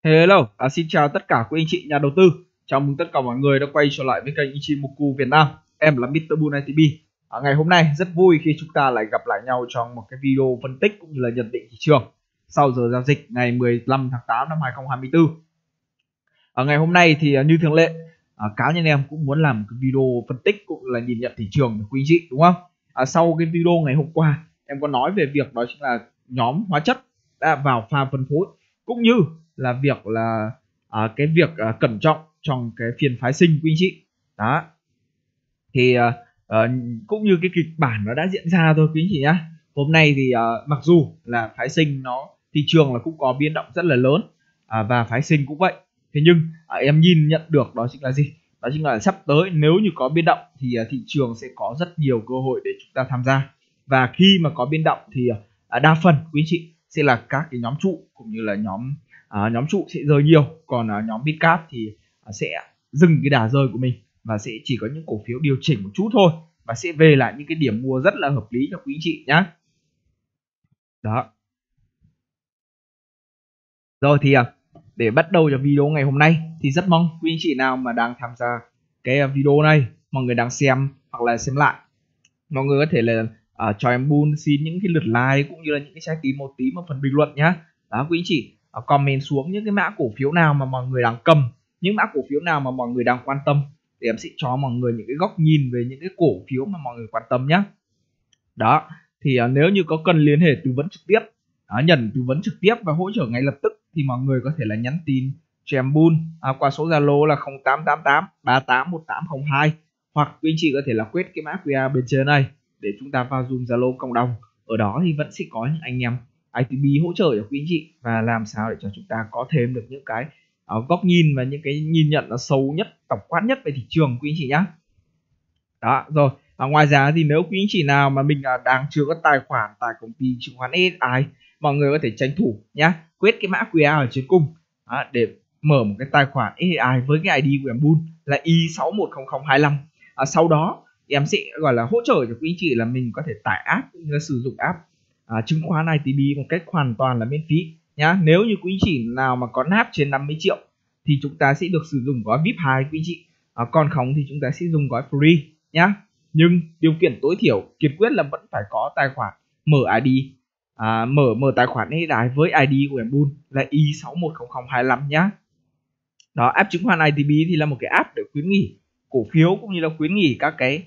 Hello, xin chào tất cả quý anh chị nhà đầu tư. Chào mừng tất cả mọi người đã quay trở lại với kênh Ichimoku Việt Nam. Em là Mr. Bull ITB. Ngày hôm nay rất vui khi chúng ta lại gặp lại nhau trong một cái video phân tích cũng như là nhận định thị trường sau giờ giao dịch ngày 15 tháng 8 năm 2024. Ở ngày hôm nay thì như thường lệ, cá nhân em cũng muốn làm một cái video phân tích cũng là nhìn nhận thị trường của quý anh chị, đúng không? Sau cái video ngày hôm qua em có nói về việc đó chính là nhóm hóa chất đã vào pha phân phối, cũng như là việc là cẩn trọng trong cái phiên phái sinh quý anh chị. Đó thì cũng như cái kịch bản nó đã diễn ra thôi quý anh chị nhá. Hôm nay thì mặc dù là phái sinh thị trường là cũng có biến động rất là lớn, và phái sinh cũng vậy. Thế nhưng em nhìn nhận được đó chính là gì? Đó chính là sắp tới nếu như có biến động thì thị trường sẽ có rất nhiều cơ hội để chúng ta tham gia. Và khi mà có biến động thì đa phần quý anh chị sẽ là các cái nhóm trụ, cũng như là nhóm trụ sẽ rơi nhiều, còn nhóm mid cap thì sẽ dừng cái đà rơi của mình và sẽ chỉ có những cổ phiếu điều chỉnh một chút thôi và sẽ về lại những cái điểm mua rất là hợp lý cho quý anh chị nhé. Đó. Rồi thì để bắt đầu cho video ngày hôm nay thì rất mong quý anh chị nào mà đang tham gia cái video này, mọi người đang xem hoặc là xem lại, mọi người có thể là cho em Bull xin những cái lượt like cũng như là những cái trái tim một tím ở phần bình luận nhá. Đó quý anh chị, comment xuống những cái mã cổ phiếu nào mà mọi người đang cầm, những mã cổ phiếu nào mà mọi người đang quan tâm, để em sẽ cho mọi người những cái góc nhìn về những cái cổ phiếu mà mọi người quan tâm nhé. Đó thì nếu như có cần liên hệ tư vấn trực tiếp, nhận tư vấn trực tiếp và hỗ trợ ngay lập tức thì mọi người có thể là nhắn tin cho em Bull qua số Zalo là 0888 381802, hoặc quý anh chị có thể là quét cái mã QR bên trên này để chúng ta vào Zoom Zalo cộng đồng. Ở đó thì vẫn sẽ có những anh em ITB hỗ trợ cho quý anh chị và làm sao để cho chúng ta có thêm được những cái góc nhìn và những cái nhìn nhận nó sâu nhất, tổng quát nhất về thị trường quý anh chị nhé. Đó rồi, ngoài ra thì nếu quý anh chị nào mà mình đang chưa có tài khoản tại công ty chứng khoán SSI, mọi người có thể tranh thủ nhá, quét cái mã QR ở trên cùng để mở một cái tài khoản SSI với cái ID của em Bull là Y610025. Sau đó em sẽ gọi là hỗ trợ cho quý anh chị là mình có thể tải app cũng như là sử dụng app chứng khoán ITB một cách hoàn toàn là miễn phí nhá. Nếu như quý anh chị nào mà có nạp trên 50 triệu thì chúng ta sẽ được sử dụng gói VIP 2 quý anh chị, còn không thì chúng ta sẽ dùng gói free nhá. Nhưng điều kiện tối thiểu kiên quyết là vẫn phải có tài khoản mở ID, mở tài khoản SSI với ID của em Bull là Y610025 nhá. Đó, app chứng khoán ITB thì là một cái app để khuyến nghị cổ phiếu cũng như là khuyến nghị các cái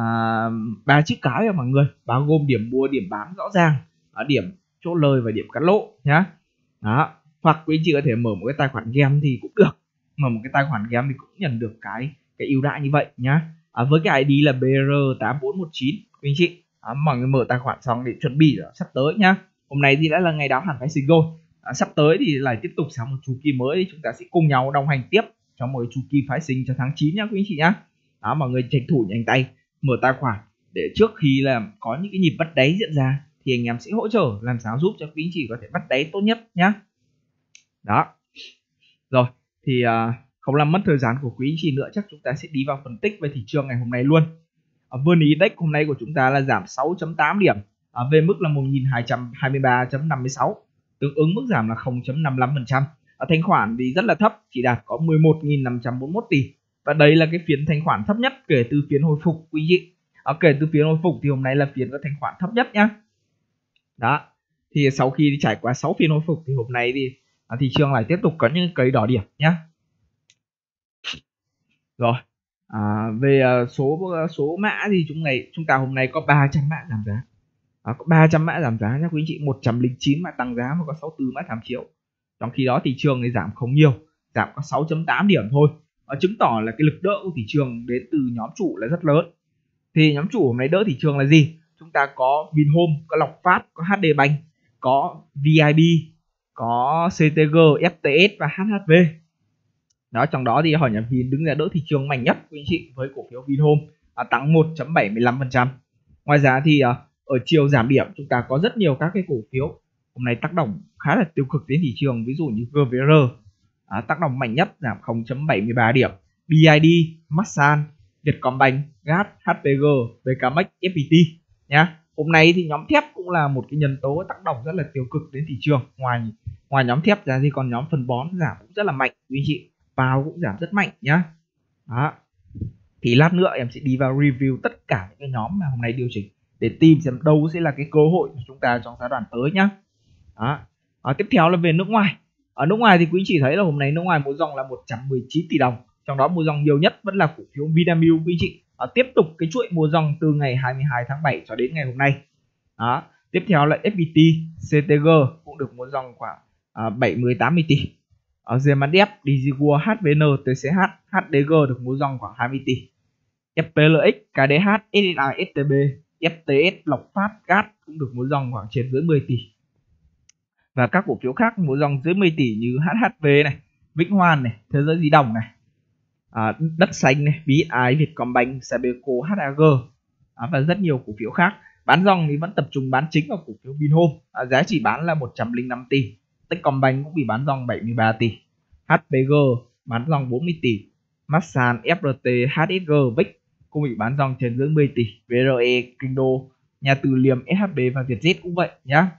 3 chiếc cái cho mọi người, bao gồm điểm mua, điểm bán rõ ràng, điểm chốt lời và điểm cắt lỗ nhá. Đó, hoặc quý anh chị có thể mở một cái tài khoản game thì cũng được, mở một cái tài khoản game thì cũng nhận được cái ưu đãi như vậy nhá. Với cái ID là BR8419 quý anh chị, mọi người mở tài khoản xong để chuẩn bị sắp tới nhá. Hôm nay thì đã là ngày đáo hạn phái sinh rồi, sắp tới thì lại tiếp tục sang một chu kỳ mới, chúng ta sẽ cùng nhau đồng hành tiếp trong một chu kỳ phái sinh cho tháng 9 nhá quý anh chị nhá. Đó, mọi người tranh thủ nhanh tay mở tài khoản để trước khi là có những cái nhịp bắt đáy diễn ra thì anh em sẽ hỗ trợ làm sao giúp cho quý anh chị có thể bắt đáy tốt nhất nhá. Đó rồi thì không làm mất thời gian của quý anh chị nữa, chắc chúng ta sẽ đi vào phân tích về thị trường ngày hôm nay luôn. VN Index hôm nay của chúng ta là giảm 6.8 điểm về mức là 1223.56, tương ứng mức giảm là 0.55%. Thanh khoản thì rất là thấp, chỉ đạt có 11.541 tỷ, và đây là cái phiên thanh khoản thấp nhất kể từ phiên hồi phục quý vị. Kể từ phiên hồi phục thì hôm nay là phiên có thanh khoản thấp nhất nhá. Đó thì sau khi trải qua 6 phiên hồi phục thì hôm nay thì thị trường lại tiếp tục có những cây đỏ điểm nhá. Rồi về số mã thì chúng ta hôm nay có 300 mã giảm giá, có 300 mã giảm giá nhé quý anh chị, 109 mã tăng giá và có 64 mã giảm chiều. Trong khi đó thị trường thì giảm không nhiều, giảm có 6.8 điểm thôi, chứng tỏ là cái lực đỡ của thị trường đến từ nhóm chủ là rất lớn. Thì nhóm chủ hôm nay đỡ thị trường là gì? Chúng ta có Vinhome, có Lộc Phát, có HD Bank, có VIB, có CTG, FTS và HHV. Đó, trong đó thì hỏi nhà Vin đứng ra đỡ thị trường mạnh nhất quý anh chị với cổ phiếu Vinhome tăng 1.75%. Ngoài ra thì ở chiều giảm điểm chúng ta có rất nhiều các cái cổ phiếu hôm nay tác động khá là tiêu cực đến thị trường, ví dụ như GVR tác động mạnh nhất giảm 0.73 điểm, BID, Masan, Vietcombank, GAT, HPG, VKMX, FPT nhá. hôm nay thì nhóm thép cũng là một cái nhân tố tác động rất là tiêu cực đến thị trường. Ngoài nhóm thép ra thì còn nhóm phân bón giảm cũng rất là mạnh quý anh chị, vào cũng giảm rất mạnh nhá. Đó, thì lát nữa em sẽ đi vào review tất cả những cái nhóm mà hôm nay điều chỉnh để tìm xem đâu sẽ là cái cơ hội của chúng ta trong giai đoạn tới nhá. Đó. Tiếp theo là về nước ngoài. Ở nước ngoài thì quý anh chị thấy là hôm nay nước ngoài mua dòng là 119 tỷ đồng, trong đó mua dòng nhiều nhất vẫn là cổ phiếu Vinamilk quý anh chị. Tiếp tục cái chuỗi mua dòng từ ngày 22 tháng 7 cho đến ngày hôm nay. Đó. Tiếp theo là FPT, CTG cũng được mua dòng khoảng 70-80 tỷ. Ở GMADF, DigiWorld, HVN, TCH, HDG được mua dòng khoảng 20 tỷ. FPLX, KDH, SSI, STB, FTS, Lộc Phát, GAT cũng được mua dòng khoảng trên dưới 10 tỷ. Và các cổ phiếu khác mua dòng dưới 10 tỷ như HHV này, Vĩnh Hoan này, Thế giới di động này, Đất Xanh này, BSI, Vietcombank, Sabeco, HAG và rất nhiều cổ phiếu khác. Bán dòng thì vẫn tập trung bán chính vào cổ phiếu Vinhome, giá trị bán là 105 tỷ. Techcombank cũng bị bán dòng 73 tỷ. HPG bán dòng 40 tỷ. Masan, FRT, HSG, VIX cũng bị bán dòng trên dưới 10 tỷ. VRE, Kinh Nhà Từ Liêm, SHB và Vietjet cũng vậy nhá.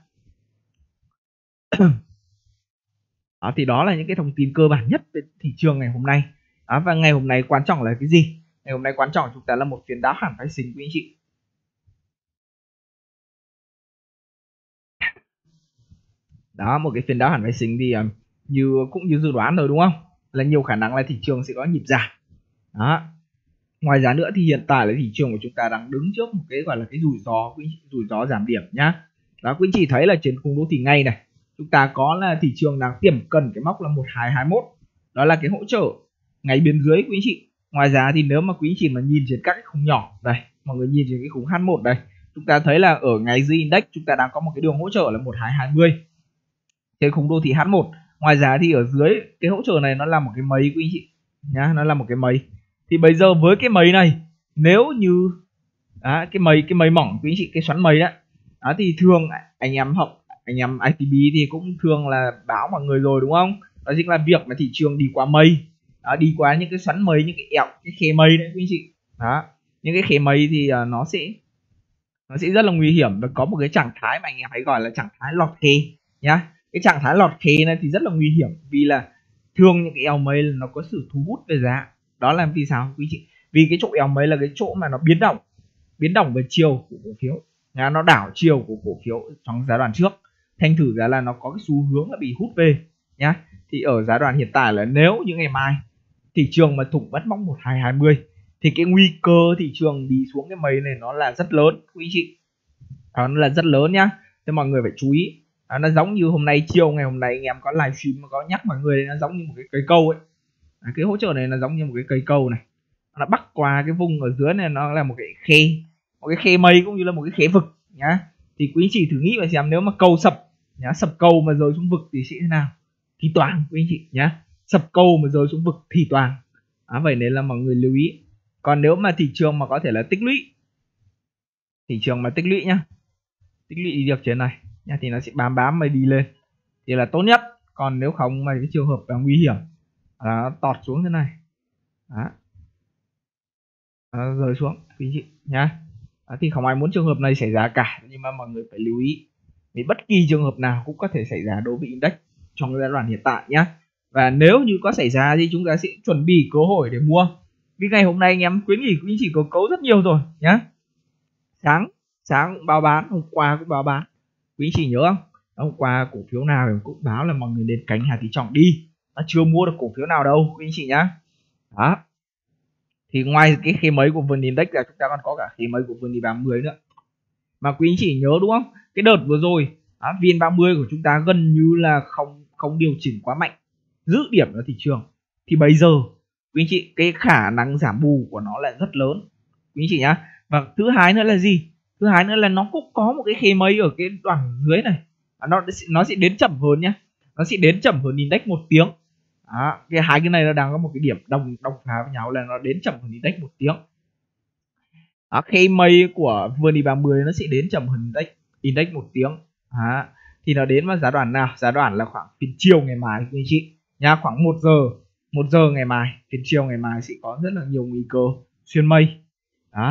Thì đó là những cái thông tin cơ bản nhất về thị trường ngày hôm nay. Và ngày hôm nay quan trọng là cái gì? Ngày hôm nay quan trọng chúng ta là một phiên đáo hạn phái sinh quý anh chị. Đó, một cái phiên đáo hạn phái sinh thì cũng như dự đoán rồi đúng không? Là nhiều khả năng là thị trường sẽ có nhịp giảm. Đó. Ngoài ra nữa thì hiện tại là thị trường của chúng ta đang đứng trước một cái gọi là cái rủi ro giảm điểm nhá. Đó, quý anh chị thấy là trên khung đô thị ngày này, chúng ta có là thị trường đang tiềm cận cái mốc là 1221. Đó là cái hỗ trợ ngày bên dưới quý anh chị. Ngoài ra thì nếu mà quý anh chị mà nhìn trên các cái khung nhỏ đây, mọi người nhìn trên cái khung H1 đây, chúng ta thấy là ở ngày dưới index chúng ta đang có một cái đường hỗ trợ là 1220 trên khung đô thị H1. Ngoài ra thì ở dưới cái hỗ trợ này nó là một cái mây quý anh chị nhá, nó là một cái mây. Thì bây giờ với cái mây này, nếu như cái mây mỏng quý anh chị, cái xoắn mây đó, thì thường anh em ITB thì cũng thường là báo mọi người rồi đúng không? Đó chính là việc mà thị trường đi qua mây, đi qua những cái xoắn mây, những cái khe mây đấy quý anh chị. Đó, những cái khe mây thì nó sẽ rất là nguy hiểm và có một cái trạng thái mà anh em hay gọi là trạng thái lọt khe nhá. Cái trạng thái lọt khe này thì rất là nguy hiểm vì là thường những cái eo mây nó có sự thu hút về giá. Đó là vì sao quý chị? Vì cái chỗ eo mây là cái chỗ mà nó biến động về chiều của cổ phiếu, nó đảo chiều của cổ phiếu trong giai đoạn trước, thành thử ra là nó có cái xu hướng là bị hút về nhá. Thì ở giai đoạn hiện tại là nếu như ngày mai thị trường mà thủng mất mốc 1220 thì cái nguy cơ thị trường đi xuống cái mây này nó là rất lớn quý chị. Nó là rất lớn nhá, thế mọi người phải chú ý. Nó giống như hôm nay chiều ngày hôm nay anh em có livestream có nhắc mọi người, nó giống như một cái cây câu ấy. Cái hỗ trợ này là giống như một cái cây câu này, nó bắc qua cái vùng ở dưới này, nó là một cái khe mây cũng như là một cái khe vực nhá. Thì quý anh chị thử nghĩ và xem nếu mà cầu sập nhá, sập cầu mà rơi xuống vực thì sẽ thế nào? Thì toàn quý anh chị nhá, sập cầu mà rơi xuống vực thì toàn. Vậy nên là mọi người lưu ý. Còn nếu mà thị trường mà có thể là tích lũy, thị trường mà tích lũy nhá, tích lũy đi được trên này nhá, thì nó sẽ bám mà đi lên thì là tốt nhất. Còn nếu không mà cái trường hợp là nguy hiểm nó tọt xuống thế này, rơi xuống quý chị nhá, thì không ai muốn trường hợp này xảy ra cả, nhưng mà mọi người phải lưu ý vì bất kỳ trường hợp nào cũng có thể xảy ra đối với index trong giai đoạn hiện tại nhá. Và nếu như có xảy ra thì chúng ta sẽ chuẩn bị cơ hội để mua. Vì ngày hôm nay anh em khuyến nghị quý chị có cấu rất nhiều rồi nhá. Sáng cũng báo bán, hôm qua cũng báo bán. Quý chị nhớ không? Hôm qua cổ phiếu nào cũng báo là mọi người nên cánh Hà Thị Trọng đi. Nó chưa mua được cổ phiếu nào đâu quý chị nhá. Đó. Thì ngoài cái khe mấy của VN Index là chúng ta còn có cả khe mấy của VN30 nữa. Mà quý anh chị nhớ đúng không? Cái đợt vừa rồi VN30 của chúng ta gần như là không điều chỉnh quá mạnh, giữ điểm ở thị trường. Thì bây giờ quý anh chị cái khả năng giảm bù của nó lại rất lớn quý anh chị nhá. Và thứ hai nữa là gì? Thứ hai nữa là nó cũng có một cái khe mây ở cái đoạn dưới này. Nó sẽ đến chậm hơn nhá. Nó sẽ đến chậm hơn index 1 tiếng. Cái hai cái này nó đang có một cái điểm đồng phá với nhau là nó đến chậm hơn index 1 tiếng. Khe mây của VN30 nó sẽ đến chậm hơn index 1 tiếng. Thì nó đến vào giai đoạn nào? Giai đoạn là khoảng phiên chiều ngày mai quý anh chị nha, khoảng 1 giờ ngày mai, phiên chiều ngày mai sẽ có rất là nhiều nguy cơ xuyên mây.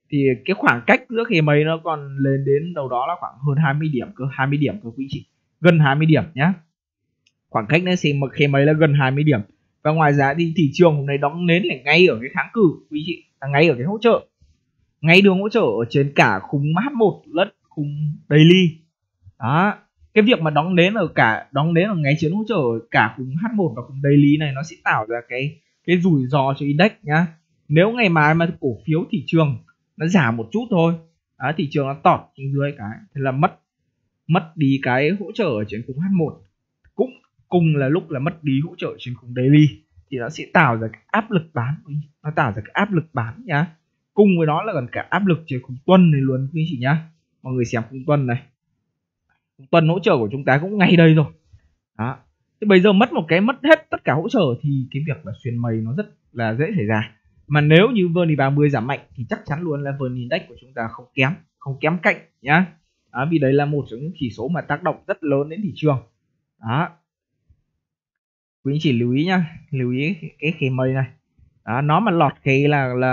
thì cái khoảng cách giữa khe mấy nó còn lên đến đâu đó là khoảng hơn 20 điểm cơ, 20 điểm cơ quý chị, gần 20 điểm nhá. Khoảng cách này xem khe mấy là gần 20 điểm. Và ngoài ra thì thị trường hôm nay đóng nến là ngay ở cái kháng cự quý chị, là ngay ở cái hỗ trợ, ngay đường hỗ trợ ở trên cả khung H1 lẫn khung daily. Đó, cái việc mà đóng nến ở ngay trên hỗ trợ cả khung H1 và khung daily này nó sẽ tạo ra cái rủi ro cho index nhá. Nếu ngày mai mà cổ phiếu thị trường nó giảm một chút thôi, thị trường nó tọt xuống dưới cái thì là mất đi cái hỗ trợ ở trên khung H1, cũng cùng là lúc là mất đi hỗ trợ trên khung daily, thì nó sẽ tạo ra cái áp lực bán, nó tạo ra cái áp lực bán nhá. Cùng với đó là còn cả áp lực trên khung tuần này luôn quý chị nhá. Mọi người xem khung tuần này, khung tuần hỗ trợ của chúng ta cũng ngay đây rồi. Đó, thế bây giờ mất hết tất cả hỗ trợ thì cái việc là xuyên mây nó rất là dễ xảy ra. Mà nếu như VN 30 giảm mạnh thì chắc chắn luôn là VN Index của chúng ta không kém cạnh nhá. Đó, vì đấy là một trong những chỉ số mà tác động rất lớn đến thị trường. Đó, quý anh chị lưu ý nhá, lưu ý cái khe mây này. Đó, nó mà lọt cái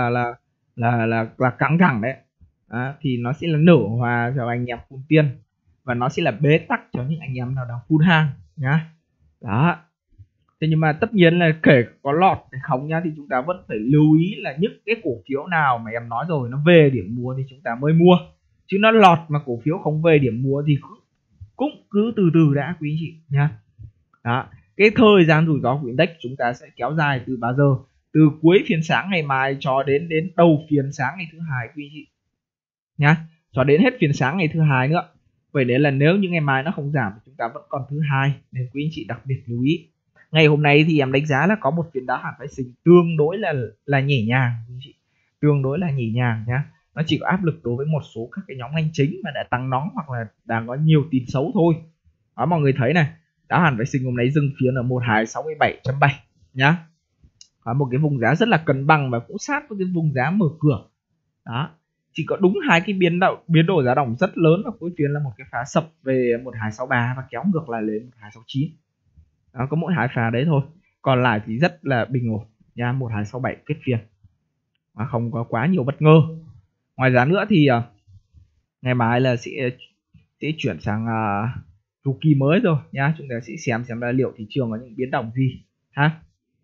là căng thẳng đấy. Đó, thì nó sẽ là nở hòa cho anh em phun tiền và nó sẽ là bế tắc cho những anh em nào đang phun hàng nhá. Đó, thế nhưng mà tất nhiên là kể có lọt hay không nhá, thì chúng ta vẫn phải lưu ý là những cái cổ phiếu nào mà em nói rồi nó về điểm mua thì chúng ta mới mua, chứ nó lọt mà cổ phiếu không về điểm mua thì cũng cứ từ từ đã quý anh chị nhá. Đó, cái thời gian rủi ro của index chúng ta sẽ kéo dài từ bao giờ, từ cuối phiên sáng ngày mai cho đến đầu phiên sáng ngày thứ hai quý anh chị nhá, cho đến hết phiên sáng ngày thứ hai nữa. Vậy đấy là nếu như ngày mai nó không giảm thì chúng ta vẫn còn thứ hai, nên quý anh chị đặc biệt lưu ý. Ngày hôm nay thì em đánh giá là có một phiên đá hạt phái sinh tương đối là nhẹ nhàng, tương đối là nhẹ nhàng nhá. Nó chỉ có áp lực đối với một số các cái nhóm ngành chính mà đã tăng nóng hoặc là đang có nhiều tin xấu thôi. Đó, mọi người thấy này, đá hạt phái sinh hôm nay dừng phiên ở 1267.7 nhá. Có một cái vùng giá rất là cân bằng và cũng sát với cái vùng giá mở cửa. Đó, chỉ có đúng hai cái biến đổi giá động rất lớn vào cuối phiên là một cái phá sập về 1263 và kéo ngược lại lên 1269. Đó, có mỗi hai pha đấy thôi, còn lại thì rất là bình ổn nha. 1267 kết phiên mà không có quá nhiều bất ngờ. Ngoài ra nữa thì ngày mai là sẽ chuyển sang chu kỳ mới rồi nha. Chúng ta sẽ xem là liệu thị trường có những biến động gì ha.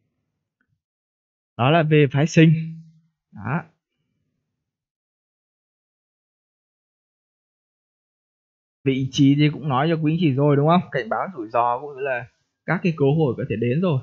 Đó là về phái sinh. Đó, vị trí thì cũng nói cho quý anh chị rồi đúng không, cảnh báo rủi ro cũng như là các cái cơ hội có thể đến rồi.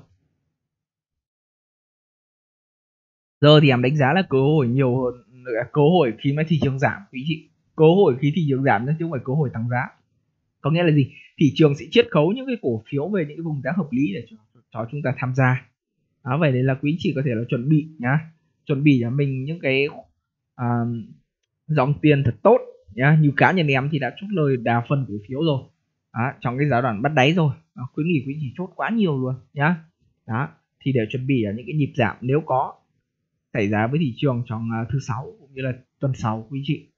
Giờ thì em đánh giá là cơ hội nhiều hơn, cơ hội khi mà thị trường giảm quý chị, cơ hội khi thị trường giảm chứ không phải cơ hội tăng giá. Có nghĩa là gì, thị trường sẽ chiết khấu những cái cổ phiếu về những cái vùng giá hợp lý để cho chúng ta tham gia. Đó, vậy đấy là quý chị có thể là chuẩn bị nhá, chuẩn bị cho mình những cái dòng tiền thật tốt nhá. Như cá nhân em thì đã chốt lời đa phần cổ phiếu rồi. Đó, trong cái giai đoạn bắt đáy rồi. Đó, khuyến nghị quý chị chốt quá nhiều luôn nhá. Đó, thì để chuẩn bị ở những cái nhịp giảm nếu có xảy ra với thị trường trong thứ sáu cũng như là tuần sau quý chị.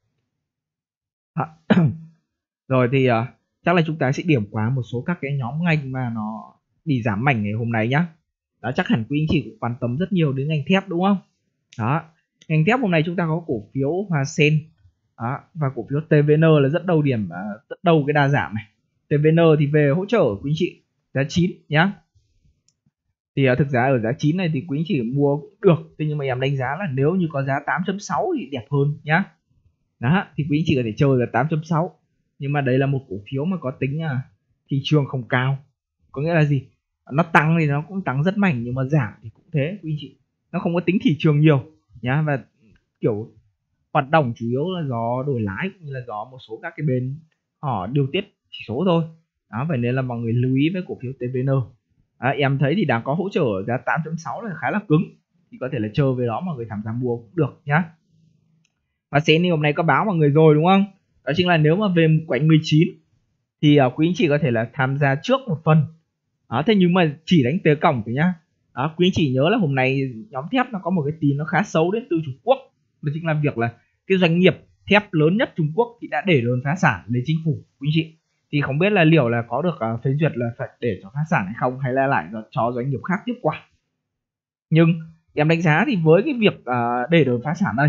Rồi thì chắc là chúng ta sẽ điểm qua một số các cái nhóm ngành mà nó bị giảm mạnh ngày hôm nay nhá. Đó, chắc hẳn quý anh chị cũng quan tâm rất nhiều đến ngành thép đúng không? Đó, ngành thép hôm nay chúng ta có cổ phiếu Hoa Sen. Đó, và cổ phiếu TVN là rất đầu điểm, rất đầu cái đa giảm này. TVN thì về hỗ trợ quý anh chị giá 9 nhá. Thì thực ra ở giá 9 này thì quý anh chị mua cũng được, thế nhưng mà em đánh giá là nếu như có giá 8.6 thì đẹp hơn nhá. Đó, thì quý anh chị có thể chơi là 8.6, nhưng mà đây là một cổ phiếu mà có tính thị trường không cao. Có nghĩa là gì, nó tăng thì nó cũng tăng rất mạnh, nhưng mà giảm thì cũng thế quý anh chị, nó không có tính thị trường nhiều nhá. Và kiểu hoạt động chủ yếu là do đổi lãi cũng như là do một số các cái bên họ điều tiết chỉ số thôi. Đó, vậy nên là mọi người lưu ý với cổ phiếu TVN. Em thấy thì đang có hỗ trợ giá 8.6 là khá là cứng, thì có thể là chơi với đó mọi người tham gia mua cũng được nhá. Và sen hôm nay có báo mọi người rồi đúng không, đó chính là nếu mà về quanh 19 thì quý anh chị có thể là tham gia trước một phần. Đó, thế nhưng mà chỉ đánh tế cổng thôi nhá. Đó, quý anh chị nhớ là hôm nay nhóm thép nó có một cái tin nó khá xấu đến từ Trung Quốc, đó chính là việc là cái doanh nghiệp thép lớn nhất Trung Quốc thì đã để đơn phá sản lên chính phủ quý anh chị. Thì không biết là liệu là có được phê duyệt là phải để cho phá sản hay không, hay là lại cho doanh nghiệp khác tiếp quản. Nhưng em đánh giá thì với cái việc để đơn phá sản đây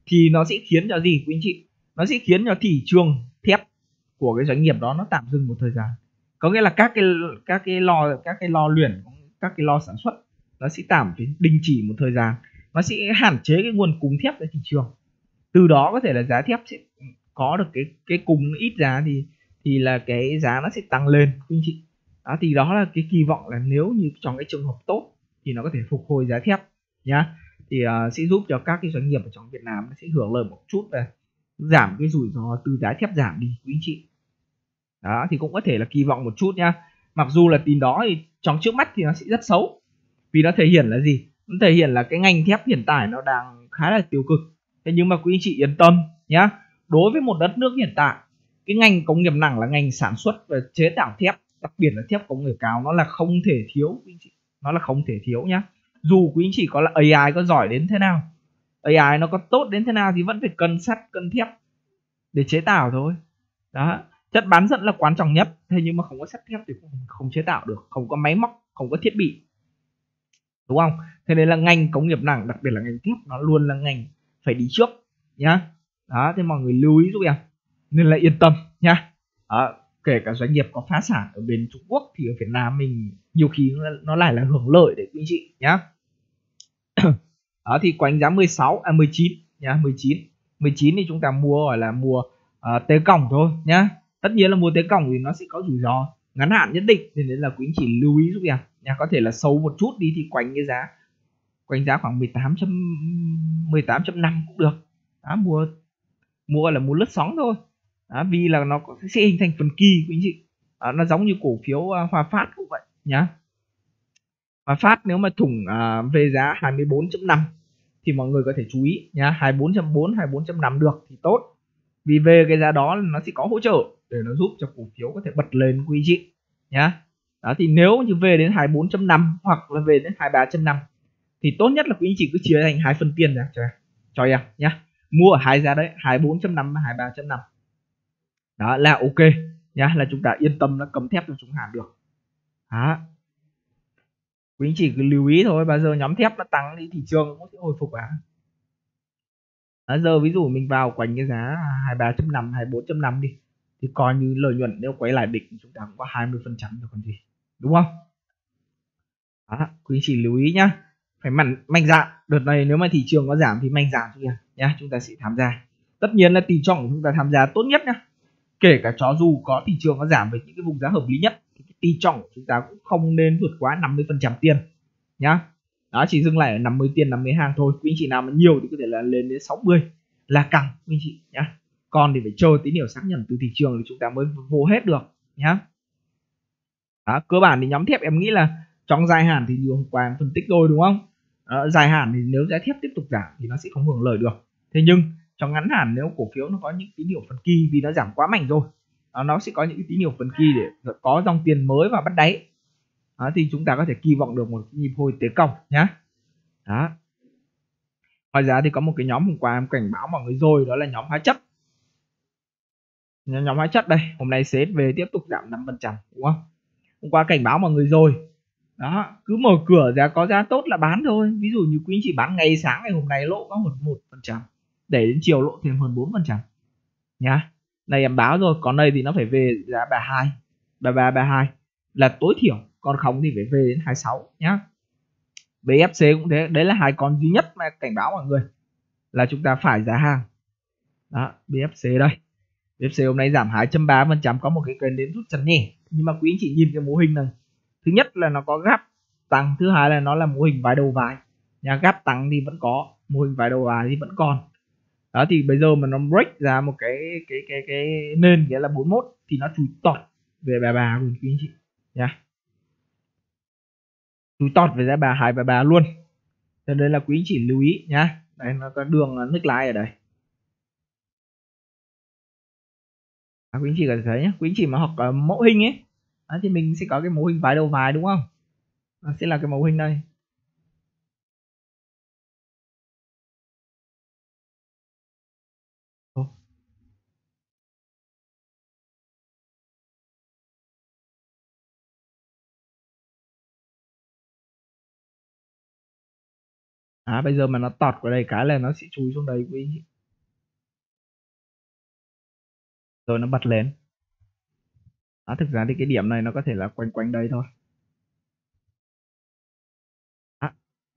thì nó sẽ khiến cho gì quý anh chị? Nó sẽ khiến cho thị trường thép của cái doanh nghiệp đó nó tạm dừng một thời gian. Có nghĩa là các cái lò luyện, các cái lò sản xuất nó sẽ đình chỉ một thời gian, nó sẽ hạn chế cái nguồn cung thép ra thị trường. Từ đó có thể là giá thép sẽ có được cái cung ít giá thì là cái giá nó sẽ tăng lên quý anh chị. Đó, thì đó là cái kỳ vọng là nếu như trong cái trường hợp tốt thì nó có thể phục hồi giá thép nhá. Thì sẽ giúp cho các cái doanh nghiệp ở trong Việt Nam nó sẽ hưởng lợi một chút và giảm cái rủi ro từ giá thép giảm đi quý anh chị. Đó, thì cũng có thể là kỳ vọng một chút nhá. Mặc dù là tin đó thì trong trước mắt thì nó sẽ rất xấu, vì nó thể hiện là gì? Nó thể hiện là cái ngành thép hiện tại nó đang khá là tiêu cực. Thế nhưng mà quý anh chị yên tâm nhá. Đối với một đất nước hiện tại, cái ngành công nghiệp nặng là ngành sản xuất và chế tạo thép, đặc biệt là thép công nghệ cao, nó là không thể thiếu quý anh chị. Nó là không thể thiếu nhá. Dù quý anh chị có là AI có giỏi đến thế nào, AI nó có tốt đến thế nào thì vẫn phải cần sắt, cần thép để chế tạo thôi. Đó, chất bán dẫn là quan trọng nhất, thế nhưng mà không có sắt thép thì cũng không chế tạo được, không có máy móc, không có thiết bị, đúng không? Thế nên là ngành công nghiệp nặng, đặc biệt là ngành thép, nó luôn là ngành phải đi trước nhá. Đó, thế mọi người lưu ý giúp em, nên là yên tâm nhá. Đó, kể cả doanh nghiệp có phá sản ở bên Trung Quốc thì ở Việt Nam mình nhiều khi nó lại là hưởng lợi để quý anh chị nhá. Đó, thì quanh giá 19 nhá, 19 thì chúng ta mua gọi là mua T còng thôi nhá. Tất nhiên là mua T còng thì nó sẽ có rủi ro ngắn hạn nhất định, nên là quý anh chị lưu ý giúp em nha. Có thể là sâu một chút đi thì quanh giá khoảng 18.5 cũng được. Đó, mua là mua lướt sóng thôi. Đó, vì là nó sẽ hình thành phần kỳ quý anh chị. Đó, nó giống như cổ phiếu Hòa Phát cũng vậy nhá. Hòa Phát nếu mà thủng về giá 24.5 thì mọi người có thể chú ý nhá. 24.4, 24.5 được thì tốt, vì về cái giá đó nó sẽ có hỗ trợ để nó giúp cho cổ phiếu có thể bật lên quý chị nhá. Đó, thì nếu như về đến 24.5 hoặc là về đến 23.5 thì tốt nhất là quý anh chị cứ chia thành hai phần tiền ra cho em nhá. Mua ở hai giá đấy, 24.5 và 23.5. Đó là ok nhá, là chúng ta yên tâm là cầm thép cho chúng hàng được. Đó, quý anh chị cứ lưu ý thôi, bao giờ nhóm thép nó tăng thì thị trường cũng sẽ hồi phục giờ ví dụ mình vào quanh cái giá 23.5, 24.5 đi thì coi như lợi nhuận nếu quay lại đỉnh chúng ta cũng có 20% rồi còn gì, đúng không? Đó, quý anh chị lưu ý nhá, phải mạnh dạn. Đợt này nếu mà thị trường có giảm thì mạnh dạn nhá, chúng ta sẽ tham gia. Tất nhiên là tỷ trọng của chúng ta tham gia tốt nhất nhá, kể cả cho dù có thị trường có giảm về những cái vùng giá hợp lý nhất thì cái tỷ trọng của chúng ta cũng không nên vượt quá 50% tiền nhá. Đó, chỉ dừng lại ở 50 tiền, 50 hàng thôi. Quý anh chị nào mà nhiều thì có thể là lên đến 60 là căng quý anh chị nhá. Còn thì phải chờ tín hiệu xác nhận từ thị trường thì chúng ta mới vô hết được nhá. Đó, cơ bản thì nhóm thép em nghĩ là trong dài hạn thì như hôm qua em phân tích rồi đúng không? Đó, dài hạn thì nếu giá thép tiếp tục giảm thì nó sẽ không hưởng lợi được. Thế nhưng trong ngắn hạn nếu cổ phiếu nó có những tín hiệu phân kỳ vì nó giảm quá mạnh rồi, nó sẽ có những tín hiệu phân kỳ để có dòng tiền mới vào bắt đáy. Đó, thì chúng ta có thể kỳ vọng được một nhịp hồi tế còng nhá. Đó. Ngoài ra thì có một cái nhóm hôm qua em cảnh báo mọi người rồi, đó là nhóm hóa chất. Nhóm hóa chất đây, hôm nay CSV tiếp tục giảm 5%, đúng không? Hôm qua cảnh báo mọi người rồi. Đó, cứ mở cửa ra có giá tốt là bán thôi. Ví dụ như quý anh chị bán ngày sáng ngày hôm nay lỗ có 1%, để đến chiều lỗ thêm hơn 4% nhá. Này em báo rồi, còn đây thì nó phải về giá 32, 33, 32 là tối thiểu, còn không thì phải về đến 26 nhá. BFC cũng thế, đấy là hai con duy nhất mà cảnh báo mọi người là chúng ta phải giá hàng. Đó, BFC đây. BFC hôm nay giảm 2.3%, có một cái kênh đến rút chân nhẹ. Nhưng mà quý anh chị nhìn cái mô hình này, thứ nhất là nó có gap tăng, thứ hai là nó là mô hình vái đầu vái. Nhà gap tăng thì vẫn có, mô hình vái đầu vái thì vẫn còn. Đó, thì bây giờ mà nó break ra một cái nền nghĩa là 41 thì nó chui tọt về bà luôn quý anh chị nha. Chui tọt về giá 32, 33 luôn. Cho nên là quý anh chị lưu ý nhá. Đây nó có đường nước lái ở đây. Quý anh chị có thể thấy nhé, quý anh chị mà học mẫu hình ấy thì mình sẽ có cái mô hình vái đầu vái đúng không? Nó sẽ là cái mẫu hình đây. Bây giờ mà nó tọt vào đây cái là nó sẽ chui xuống đây quý anh chị. rồi nó bật lên. Đó, thực ra thì cái điểm này nó có thể là quanh quanh đây thôi. Đó.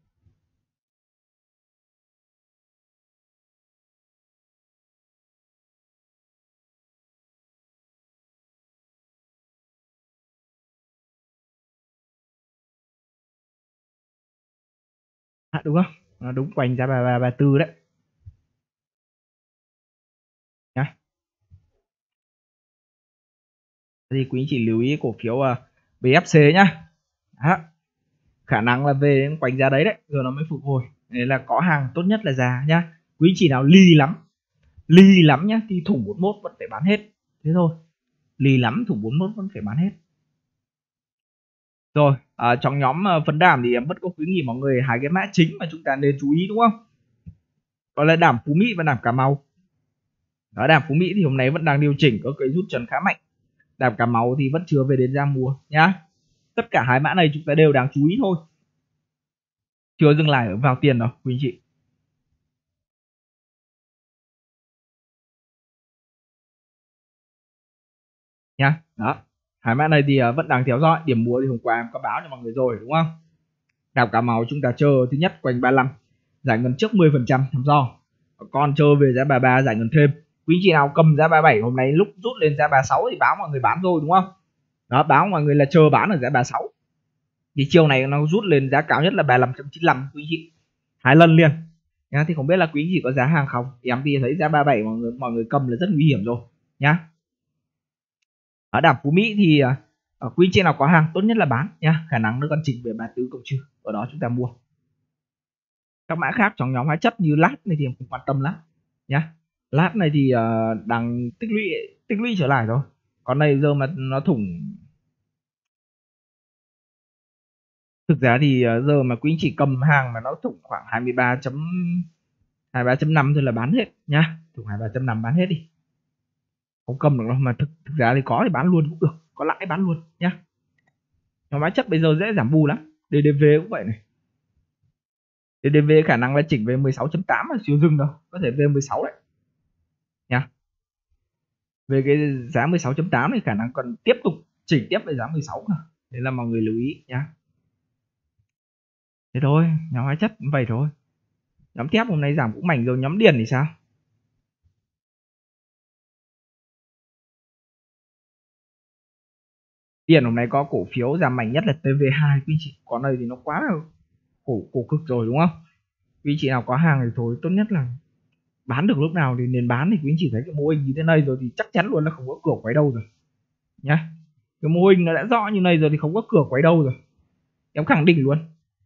Đúng không? Nó đúng quanh giá 33 34 đấy. Nhá. Thì quý anh chị lưu ý cổ phiếu BFC nhá. Đó. Khả năng là về đến quanh giá đấy đấy, rồi nó mới phục hồi. Đấy là có hàng tốt nhất là giá nhá. Quý anh chị nào ly lắm nhá, thì thủng 41 vẫn phải bán hết. Thế thôi. Ly lắm thủng 41 vẫn phải bán hết. Rồi, trong nhóm phấn đàm thì em vẫn có khuyến nghị mọi người hai cái mã chính mà chúng ta nên chú ý đúng không? Đó là đàm Phú Mỹ và đàm Cà Mau. Đó, đàm Phú Mỹ thì hôm nay vẫn đang điều chỉnh, có cái rút trần khá mạnh. Đàm Cà Mau thì vẫn chưa về đến ra mua nhá. Tất cả hai mã này chúng ta đều đáng chú ý thôi. Chưa dừng lại ở vào tiền đâu quý anh chị. Nhá. Đó. Hai mã này thì vẫn đang theo dõi, điểm mua thì hôm qua em có báo cho mọi người rồi đúng không? Đàm Cà Mau chúng ta chờ thứ nhất quanh 35, giải ngân trước 10% thăm dò. Còn chờ về giá 33 giải ngân thêm. Quý chị nào cầm giá 37 hôm nay lúc rút lên giá 36 thì báo mọi người bán rồi đúng không? Đó, báo mọi người là chờ bán ở giá 36. Thì chiều này nó rút lên giá cao nhất là 35.95 quý chị. Hai lần liền. Nhá, thì không biết là quý chị có giá hàng không? Em thì thấy giá 37 mọi người cầm là rất nguy hiểm rồi nhá. Ở đàm Phú Mỹ thì quý chị nào có hàng tốt nhất là bán nhá, khả năng nó còn chỉnh về 34 cộng trừ, ở đó chúng ta mua. Các mã khác trong nhóm hóa chất như lát này thì em không quan tâm lắm nhá. Lát này thì đang tích lũy trở lại thôi. Còn này giờ mà nó thủng, thực ra thì giờ mà quý anh chị cầm hàng mà nó thủng khoảng 23.5 thôi là bán hết nhá. Thủng 23.5 bán hết đi, không cầm được đâu, mà thực ra thì có thì bán luôn cũng được, có lãi bán luôn nhá. Nhóm hóa chất bây giờ dễ giảm bù lắm. DDV cũng vậy này. DDV khả năng là chỉnh về 16.8 là siêu dừng đâu, có thể về 16 đấy nha. Về cái giá 16.8 thì khả năng còn tiếp tục chỉnh tiếp về giá 16 cơ. Thế là mọi người lưu ý nhá. Thế thôi, nhóm hóa chất cũng vậy thôi. Nhóm thép hôm nay giảm cũng mạnh rồi, nhóm điền thì sao? Điền hôm nay có cổ phiếu giảm mạnh nhất là TV2 quý chị. Còn đây thì nó quá là cổ cực rồi đúng không? Quý chị nào có hàng thì thôi, tốt nhất là bán được lúc nào thì nên bán. Thì quý chị thấy cái mô hình như thế này rồi thì chắc chắn luôn là không có cửa quay đâu rồi nhá. Cái mô hình nó đã rõ như này rồi thì không có cửa quay đâu rồi, em khẳng định luôn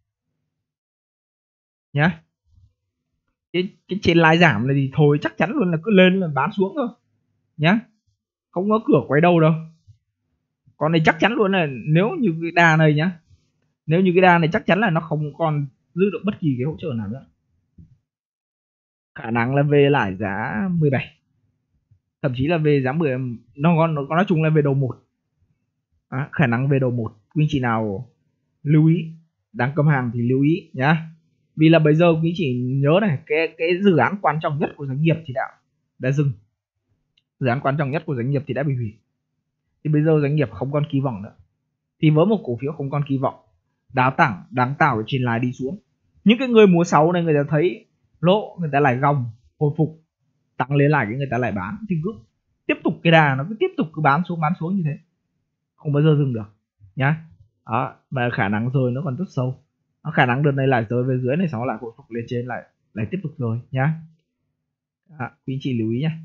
nhá. Cái trên lái giảm này thì thôi chắc chắn luôn là cứ lên là bán xuống thôi nhá, không có cửa quay đâu đâu. Còn này chắc chắn luôn là nếu như cái đà này nhá, nếu như cái đà này chắc chắn là nó không còn giữ được bất kỳ cái hỗ trợ nào nữa, khả năng là về lại giá 17, thậm chí là về giá 10, nó có nói chung là về đầu một. Khả năng về đầu một. Quý anh chị nào lưu ý đang cầm hàng thì lưu ý nhá, vì là bây giờ quý chị nhớ này, cái dự án quan trọng nhất của doanh nghiệp thì đã dừng, dự án quan trọng nhất của doanh nghiệp thì đã bị hủy, thì bây giờ doanh nghiệp không còn kỳ vọng nữa. Thì với một cổ phiếu không còn kỳ vọng, đáng tạo trên lái đi xuống, những cái người mua sau này người ta thấy lỗ, người ta lại gồng hồi phục tăng lên lại, cái người ta lại bán, thì cứ tiếp tục cái đà nó cứ tiếp tục cứ bán xuống như thế, không bao giờ dừng được nhá. Đó, và khả năng rơi nó còn rất sâu, khả năng đợt này lại rơi về dưới này, sau lại hồi phục lên trên lại tiếp tục rơi nhá. Quý anh chị lưu ý nhá.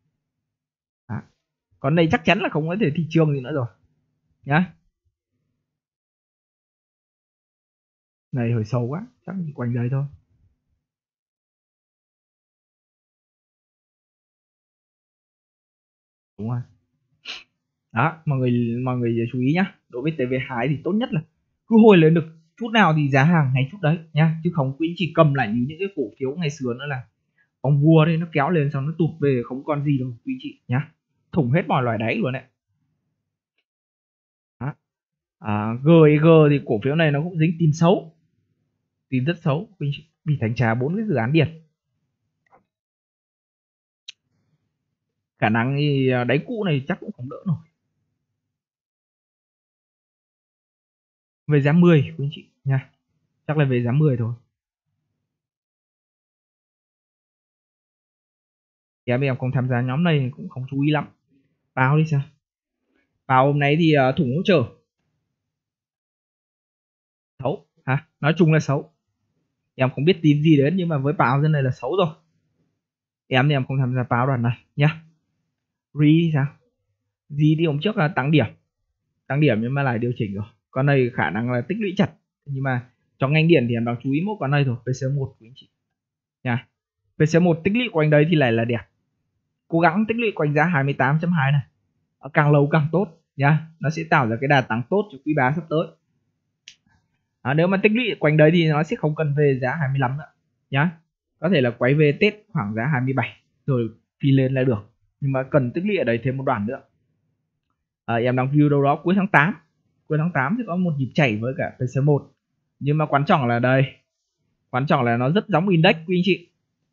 Còn đây chắc chắn là không có thể thị trường gì nữa rồi nhá. Này hơi sâu quá, chắc chỉ quanh đây thôi. Đúng rồi. Đó, mọi người chú ý nhá. Đối với TV2 thì tốt nhất là cứ hồi lên được chút nào thì giá hàng ngay chút đấy nhá, chứ không quý chỉ cầm lại những cái cổ phiếu ngày xưa nữa là ông vua đây nó kéo lên xong nó tụt về không còn gì đâu quý chị nhá, thủng hết mọi loại đáy luôn đấy. Đó. GG thì cổ phiếu này nó cũng dính tin xấu, tin rất xấu quý chị, bị thanh tra 4 cái dự án điện. Khả năng thì đáy cũ này chắc cũng không đỡ nổi. Về giá 10 quý anh chị nha, chắc là về giá 10 thôi. Thì em không tham gia nhóm này cũng không chú ý lắm. Báo đi sao? Báo hôm nay thì thủng hỗ trợ xấu hả? Nói chung là xấu. Em không biết tin gì đến nhưng mà với báo thế này là xấu rồi. Em thì em không tham gia báo đoạn này nhá. Ri thì sao? Ri thì hôm trước là tăng điểm nhưng mà lại điều chỉnh rồi. Con này khả năng là tích lũy chặt, nhưng mà trong ngành điện thì em đang chú ý mỗi con này thôi, PC1 của anh chị nha. PC1 tích lũy quanh đấy thì lại là đẹp, cố gắng tích lũy quanh giá 28.2 này, càng lâu càng tốt nhá, nó sẽ tạo ra cái đà tăng tốt cho quý 3 sắp tới. Nếu mà tích lũy quanh đấy thì nó sẽ không cần về giá 25 nữa nhá, có thể là quay về Tết khoảng giá 27 rồi phi lên là được, nhưng mà cần tích lũy ở đây thêm một đoạn nữa. Em đang view đâu đó cuối tháng 8 thì có một nhịp chảy với cả PC1, nhưng mà quan trọng là đây, quan trọng là nó rất giống index quý anh chị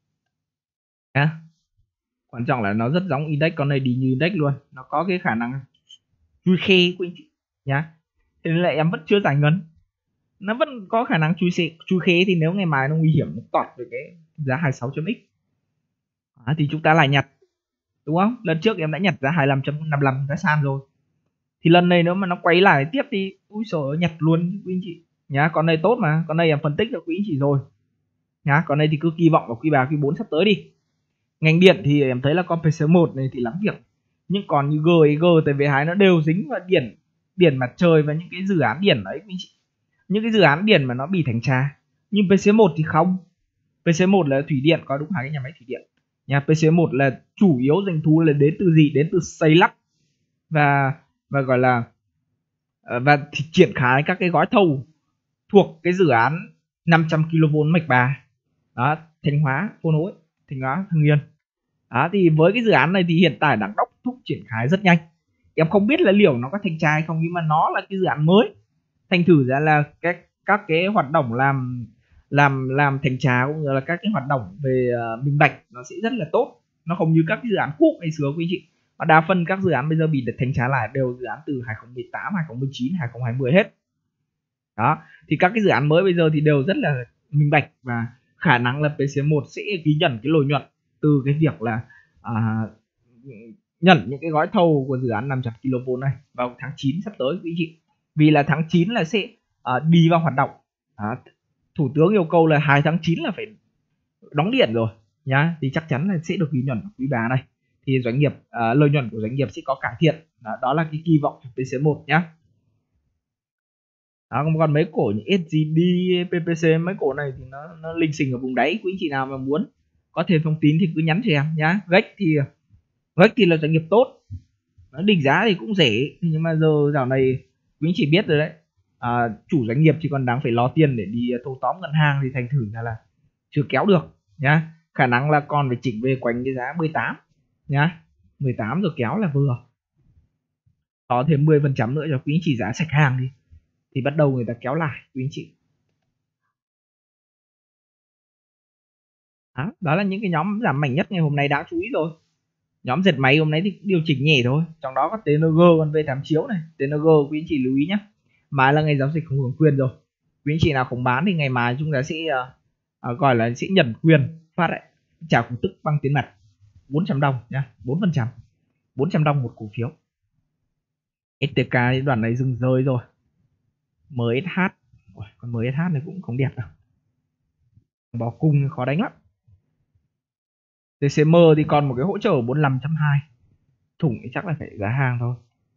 nhá. Quan trọng là nó rất giống index, con này đi như index luôn, nó có cái khả năng chui khe quý anh chị nhá. Thế nên là em vẫn chưa giải ngân, nó vẫn có khả năng chui khe, thì nếu ngày mai nó nguy hiểm nó tọt về cái giá 26.x thì chúng ta lại nhặt, đúng không? Lần trước em đã nhặt giá 25.55 giá sàn rồi, thì lần này nếu mà nó quay lại tiếp thì úi xồi nhặt luôn quý anh chị nhá. Con này tốt mà, con này em phân tích cho quý anh chị rồi nhá. Con này thì cứ kỳ vọng vào quý 3 quý 4 sắp tới đi. Ngành điện thì em thấy là con PC1 này thì lắm việc, nhưng còn như G, TV2 nó đều dính vào điện mặt trời và những cái dự án điện đấy quý anh chị, những cái dự án điện mà nó bị thanh tra. Nhưng PC1 thì không, PC1 là thủy điện, có đúng 2 cái nhà máy thủy điện nhà. PC1 là chủ yếu doanh thu là đến từ gì? Đến từ xây lắp và gọi là và triển khai các cái gói thầu thuộc cái dự án 500 kV mạch 3 đó, Thanh Hóa Phố Nối, Thanh Hóa Hưng Yên đó. Thì với cái dự án này thì hiện tại đang đốc thúc triển khai rất nhanh, em không biết là liệu nó có thanh tra hay không, nhưng mà nó là cái dự án mới, thành thử ra là các cái hoạt động làm thanh tra cũng như là các cái hoạt động về minh bạch nó sẽ rất là tốt, nó không như các cái dự án cũ ngày xưa quý chị. Và đa phần các dự án bây giờ bị thanh tra lại đều dự án từ 2018, 2019, 2020 hết đó. Thì các cái dự án mới bây giờ thì đều rất là minh bạch, và khả năng là PC1 sẽ ghi nhận cái lợi nhuận từ cái việc là nhận những cái gói thầu của dự án 500 kV này vào tháng 9 sắp tới quý chị. Vì là tháng 9 là sẽ đi vào hoạt động. Thủ tướng yêu cầu là 2 tháng 9 là phải đóng điện rồi nhá, thì chắc chắn là sẽ được ghi nhận ở quý 3 này, thì doanh nghiệp lợi nhuận của doanh nghiệp sẽ có cải thiện. Đó là cái kỳ vọng của PC1 nhá. Còn mấy cổ như SGD, PPC, mấy cổ này thì nó linh xình ở vùng đáy. Quý anh chị nào mà muốn có thêm thông tin thì cứ nhắn cho em nhá. Gách thì là doanh nghiệp tốt, nó định giá thì cũng rẻ, nhưng mà giờ dạo này quý anh chị biết rồi đấy, chủ doanh nghiệp chỉ còn đang phải lo tiền để đi thâu tóm ngân hàng, thì thành thử ra là chưa kéo được nhá. Khả năng là còn phải chỉnh về quanh cái giá 18 nhá, 18 rồi kéo là vừa, có thêm 10% nữa cho quý anh chị giá sạch hàng đi, thì bắt đầu người ta kéo lại quý anh chị. Đó là những cái nhóm giảm mạnh nhất ngày hôm nay đáng chú ý rồi. Nhóm dệt máy hôm nay thì điều chỉnh nhẹ thôi, trong đó có TNG, còn về thám chiếu này, TNG quý anh chị lưu ý nhé, mai là ngày giao dịch không hưởng quyền rồi. Quý anh chị nào không bán thì ngày mai chúng ta sẽ gọi là sẽ nhận quyền phát lại trả cổ tức bằng tiền mặt 400 đồng nhá, 4%, 400 đồng một cổ phiếu. STK đoạn này dừng rơi rồi. MSH, con MSH này cũng không đẹp đâu, bỏ cung khó đánh lắm. TCM thì còn một cái hỗ trợ 45.2, thủng thì chắc là phải giá hàng thôi.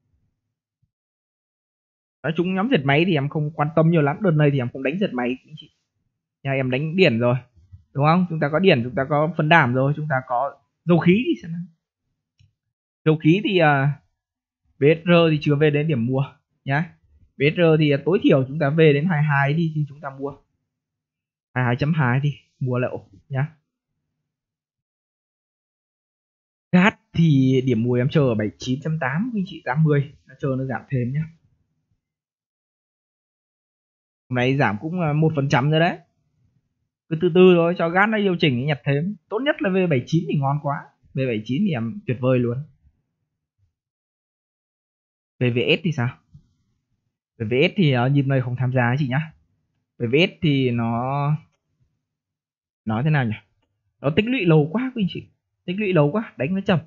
Nói chung nhóm dệt máy thì em không quan tâm nhiều lắm, đợt này thì em không đánh dệt máy nhà em đánh điển rồi, đúng không? Chúng ta có điển, chúng ta có phân đảm rồi, chúng ta có dầu khí đi xem nào. Dầu khí thì BSR thì chưa về đến điểm mua nhá. BSR thì tối thiểu chúng ta về đến 22 đi thì chúng ta mua 22.2 thì mua lại ổn nhá. Gas thì điểm mua em chờ ở 79.8, quý chị 80, nó chờ nó giảm thêm nhá. Hôm nay giảm cũng 1% rồi đấy, cứ từ từ thôi, cho gas nó điều chỉnh nhặt thêm, tốt nhất là về 79 thì ngon quá V79 thì em tuyệt vời luôn. VVS thì sao? VVS thì nhịp này không tham gia chị nhá. VVS thì nó nói thế nào nhỉ, nó tích lũy lâu quá quý anh chị, tích lũy lâu quá, đánh nó chậm.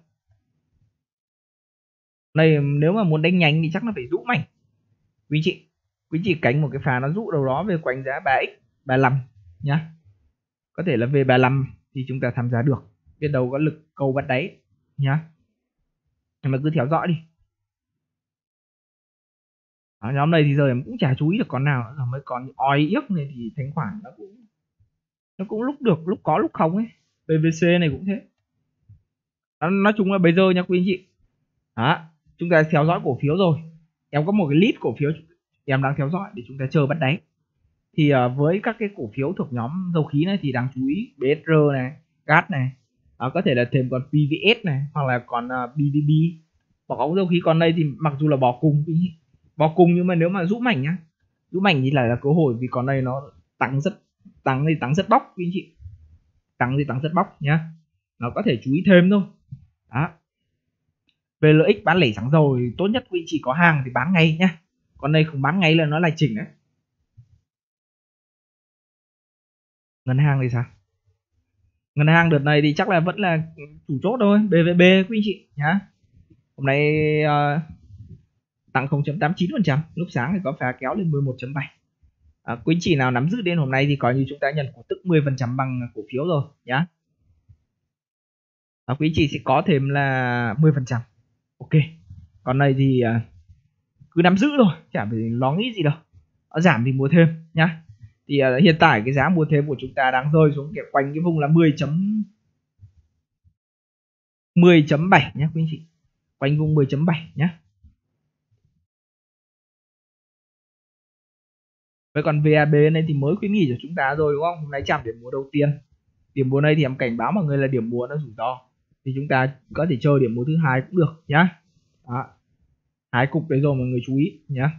Này nếu mà muốn đánh nhanh thì chắc nó phải rũ mảnh quý anh chị cánh một cái phá nó rũ đâu đó về quanh giá 3x 35 nhá, có thể là về 35 thì chúng ta tham gia được, biết đâu có lực câu bắt đáy nhá, nhưng mà cứ theo dõi đi. Ở nhóm này thì giờ em cũng chả chú ý được con nào nữa, mới còn oi yếc này thì thanh khoản nó cũng lúc được lúc có lúc không ấy. PVC này cũng thế. Nói chung là bây giờ nha quý anh chị, đó, chúng ta theo dõi cổ phiếu rồi, em có một cái list cổ phiếu em đang theo dõi để chúng ta chờ bắt đáy. Thì với các cái cổ phiếu thuộc nhóm dầu khí này thì đáng chú ý BSR này, gas này, có thể là thêm còn PVS này, hoặc là còn BVB. Bỏ ống dầu khí còn đây thì mặc dù là bỏ cùng nhưng mà nếu mà rũ mảnh nhá, rũ mảnh thì lại là cơ hội, vì còn đây nó tăng rất bóc quý anh chị, tăng rất bóc nhá, nó có thể chú ý thêm thôi. Đó, về lợi ích bán lẻ xăng dầu thì tốt nhất quý anh chị có hàng thì bán ngay nhá, còn đây không bán ngay là nó lại chỉnh đấy. Ngân hàng thì sao? Ngân hàng đợt này thì chắc là vẫn là chủ chốt thôi, BVB quý anh chị nhá. Hôm nay tăng 0.89%, lúc sáng thì có pha kéo lên 11.7. Quý anh chị nào nắm giữ đến hôm nay thì coi như chúng ta nhận cổ tức 10% bằng cổ phiếu rồi nhá. Quý anh chị sẽ có thêm là 10%. Ok. Còn này thì cứ nắm giữ thôi, chả phải lo nghĩ gì đâu. Giảm thì mua thêm nhá. Thì hiện tại cái giá mua thêm của chúng ta đang rơi xuống quanh cái vùng là 10.7 nhé quý anh chị, quanh vùng 10.7 nhé. Vậy còn VAB này thì mới khuyến nghị cho chúng ta rồi đúng không, hôm nay chạm điểm mua đầu tiên. Điểm mua này thì em cảnh báo mọi người là điểm mua nó rủi ro, thì chúng ta có thể chơi điểm mua thứ hai cũng được nhá. Đó, hai cục đấy rồi mọi người chú ý nhá.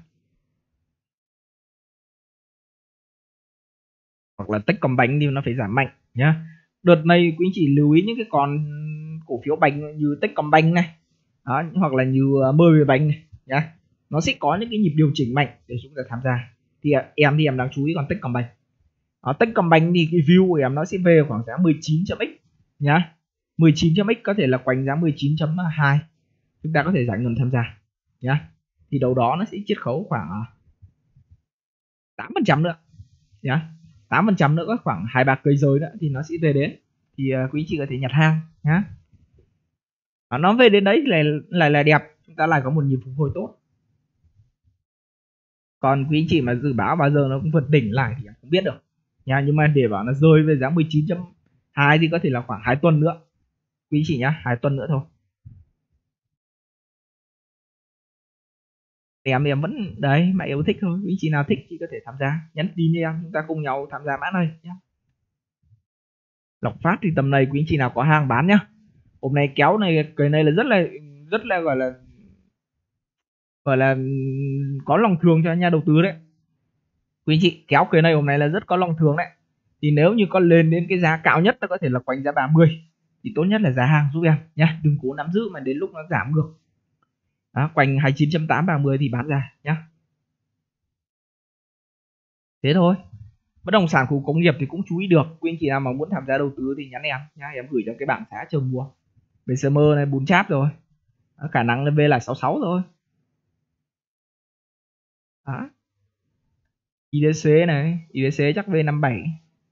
Hoặc là Techcombank thì nó phải giảm mạnh nhá. Đợt này quý anh chị lưu ý những cái con cổ phiếu banh như Techcombank này, đó, hoặc là như MBBank này nhá, nó sẽ có những cái nhịp điều chỉnh mạnh để chúng ta tham gia. Thì em đang chú ý con Techcombank. Techcombank thì cái view của em nó sẽ về khoảng giá 19.x nhá, 19.x có thể là quanh giá 19.2, chúng ta có thể giải ngân tham gia nhá. Thì đầu đó nó sẽ chiết khấu khoảng 8% nữa nhá, 8% nữa, có khoảng 2-3 cây rơi nữa thì nó sẽ về đến, thì quý chị có thể nhặt hàng nhá. Nó về đến đấy là đẹp, chúng ta lại có một nhịp phục hồi tốt. Còn quý anh chị mà dự báo bao giờ nó cũng vượt đỉnh lại thì em không biết được nha, nhưng mà để bảo nó rơi về giá 19.2 thì có thể là khoảng 2 tuần nữa quý anh chị nhá, 2 tuần nữa thôi. Em vẫn đấy, mà yêu thích thôi, quý anh chị nào thích thì có thể tham gia, nhắn tin cho em, chúng ta cùng nhau tham gia mã này nhá. Lộc Phát thì tầm này quý anh chị nào có hàng bán nhá, hôm nay kéo này, cái này là rất là gọi là có lòng thường cho nhà đầu tư đấy quý anh chị. Kéo cái này hôm nay là rất có lòng thường đấy, thì nếu như con lên đến cái giá cao nhất nó có thể là quanh giá 30 thì tốt nhất là giá hàng giúp em nhá, đừng cố nắm giữ mà đến lúc nó giảm ngược. Đó, quanh 29.8 30 thì bán ra nhá. Thế thôi. Bất động sản khu công nghiệp thì cũng chú ý được, quý anh chị nào mà muốn tham gia đầu tư thì nhắn em nhá, em gửi cho cái bảng giá chờ mua. BCM này bún cháp rồi. Đó, khả năng là về lại 66 rồi. Đó. IDC này, IDC chắc về 57.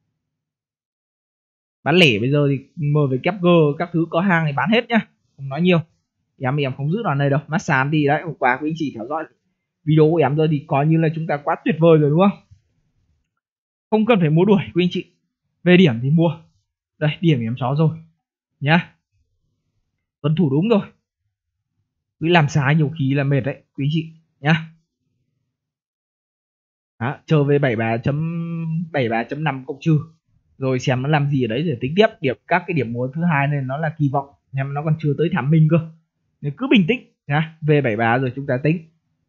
Bán lẻ bây giờ thì MWG các thứ có hàng thì bán hết nhá, không nói nhiều. Em không giữ đoàn này đâu. Masan thì đấy, hôm qua quý anh chị theo dõi video của em rồi thì coi như là chúng ta quá tuyệt vời rồi đúng không, không cần phải mua đuổi quý anh chị, về điểm thì mua. Đây điểm em chó rồi nhá, tuân thủ đúng rồi, cứ làm sai nhiều khi là mệt đấy quý anh chị nhá. Đó, chờ về 73.5 cộng trừ rồi xem nó làm gì ở đấy để tính tiếp. Các cái điểm mua thứ hai này nó là kỳ vọng nhưng nó còn chưa tới thảm minh cơ, nên cứ bình tĩnh nhá, về 73 rồi chúng ta tính,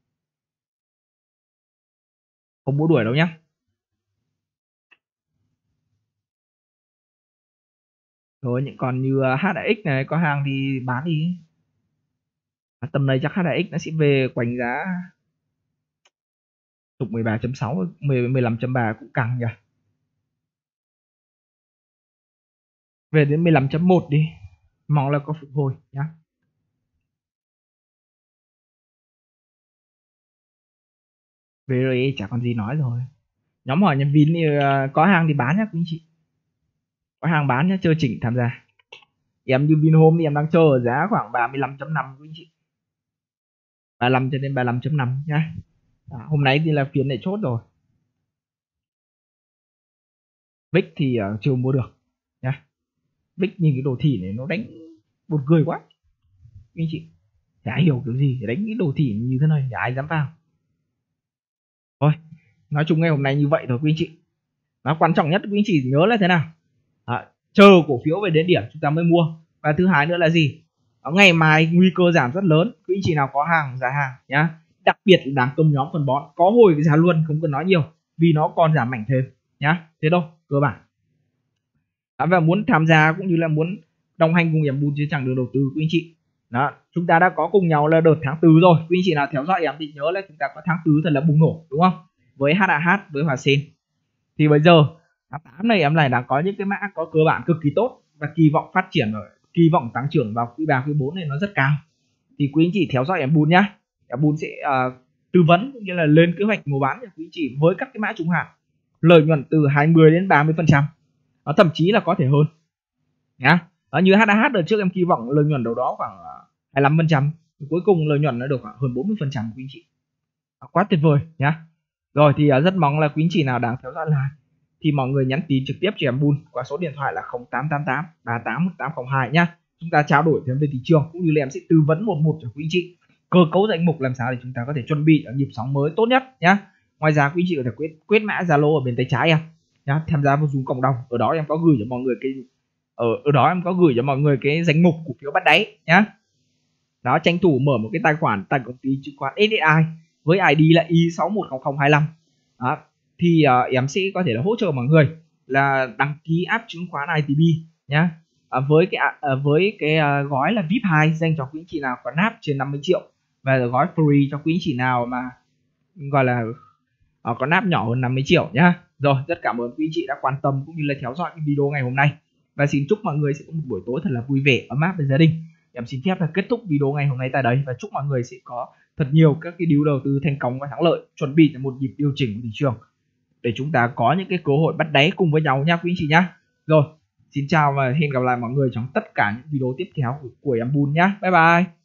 không mua đuổi đâu nhá. Rồi những còn như HAX này có hàng thì bán đi. Tầm này chắc HAX nó sẽ về quanh giá trục 13.6 15.3 cũng căng nhỉ. Về đến 15.1 đi, mong là có phục hồi nhá. VRE chả còn gì nói rồi. Nhóm hỏi nhân Vin thì có hàng thì bán nhá quý anh chị, có hàng bán nhá, chơi chỉnh tham gia. Em như Vinhome thì em đang chơi ở giá khoảng 35.5 quý anh chị, 35 cho đến 35.5 nhá. Hôm nay thì là phiên để chốt rồi. VIX thì chưa mua được nhá. VIX nhìn cái đồ thị này nó đánh buồn cười quá quý anh chị, chả hiểu kiểu gì để đánh cái đồ thị như thế này thì ai dám vào. Thôi nói chung ngày hôm nay như vậy thôi quý anh chị. Nó quan trọng nhất quý anh chị nhớ là thế nào, chờ cổ phiếu về đến điểm chúng ta mới mua. Và thứ hai nữa là gì, ngày mai nguy cơ giảm rất lớn, quý anh chị nào có hàng giá hàng nhá, đặc biệt là đám công nhóm phân bón có hồi cái giá luôn, không cần nói nhiều vì nó còn giảm mạnh thêm nhá. Thế đâu cơ bản. Và muốn tham gia cũng như là muốn đồng hành cùng em Bun trên chặng đường đầu tư quý anh chị, đó chúng ta đã có cùng nhau là đợt tháng 4 rồi. Quý anh chị nào theo dõi em thì nhớ là chúng ta có tháng 4 thật là bùng nổ đúng không, với HAH với Hòa Sen. Thì bây giờ tháng 8 này em này đã có những cái mã có cơ bản cực kỳ tốt và kỳ vọng phát triển rồi, kỳ vọng tăng trưởng vào quý 3 quý 4 này nó rất cao. Thì quý anh chị theo dõi em Bun nhá, em Bun sẽ tư vấn cũng như là lên kế hoạch mua bán cho quý anh chị với các cái mã trung hạn, lợi nhuận từ 20 đến 30%, thậm chí là có thể hơn nhá. Như HAH đợt trước em kỳ vọng lợi nhuận đâu đó khoảng 25%, cuối cùng lợi nhuận nó được khoảng hơn 40% quý anh chị, quá tuyệt vời nhá. Rồi thì rất mong là quý anh chị nào đang theo dõi live thì mọi người nhắn tin trực tiếp cho em Bun qua số điện thoại là 0888 381802 nhá. Chúng ta trao đổi thêm về thị trường cũng như là em sẽ tư vấn một cho quý anh chị cơ cấu danh mục làm sao để chúng ta có thể chuẩn bị ở nhịp sóng mới tốt nhất nhá. Ngoài ra quý anh chị có thể quét mã Zalo ở bên tay trái em nhá, tham gia vào Zoom cộng đồng, ở đó em có gửi cho mọi người cái ở đó em có gửi cho mọi người cái danh mục cổ phiếu bắt đáy nhá. Đó, tranh thủ mở một cái tài khoản tại công ty chứng khoán SSI với ID là Y610025. Đó, thì em sẽ có thể là hỗ trợ mọi người là đăng ký app chứng khoán ITB nhá. Với cái gói là VIP 2 dành cho quý anh chị nào có nạp trên 50 triệu và gói free cho quý anh chị nào mà gọi là có nạp nhỏ hơn 50 triệu nhá. Rồi, rất cảm ơn quý anh chị đã quan tâm cũng như là theo dõi cái video ngày hôm nay, và xin chúc mọi người sẽ có một buổi tối thật là vui vẻ ấm áp với gia đình. Em xin phép là kết thúc video ngày hôm nay tại đây và chúc mọi người sẽ có thật nhiều các cái deal đầu tư thành công và thắng lợi, chuẩn bị cho một nhịp điều chỉnh của thị trường để chúng ta có những cái cơ hội bắt đáy cùng với nhau nha quý anh chị nhá. Rồi, xin chào và hẹn gặp lại mọi người trong tất cả những video tiếp theo của em Bun nhá. Bye bye.